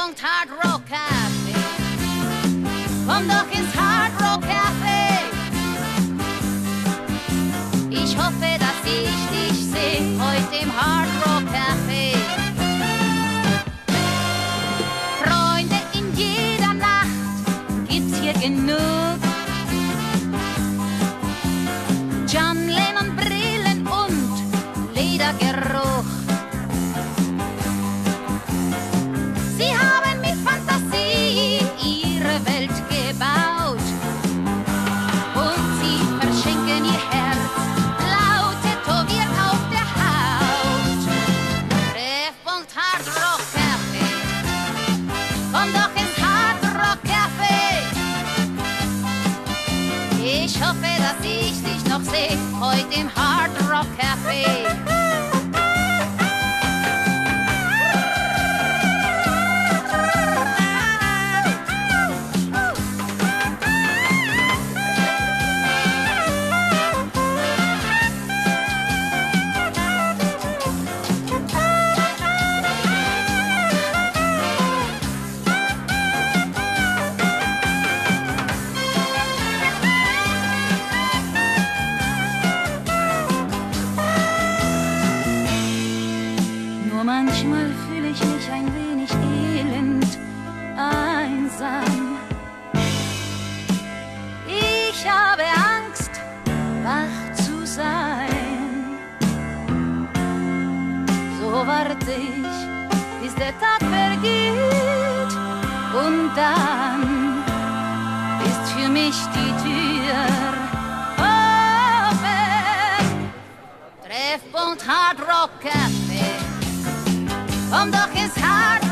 Treffpunkt Hard Rock Café. Komm doch ins Hard Rock Café. Ich hoffe, dass ich dich seh heute im Hard Rock Café. Freunde in jeder Nacht gibt's hier genug. John Lennon Brillen und Ledergeruch. Sie haben mit Fantasie ihre Welt gebaut und sie verschenken ihr Herz laut tätowiert auf der Haut. Treffpunkt Hard Rock Café. Komm doch ins Hard Rock Café. Ich hoffe, dass ich dich noch seh heute im Hard Rock Café. Manchmal fühle ich mich ein wenig elend, einsam. Ich habe Angst, wach zu sein. So warte ich, bis der Tag vergeht. Und dann ist für mich die Tür offen. Treffpunkt Hard Rock Café. Komm doch ins Hard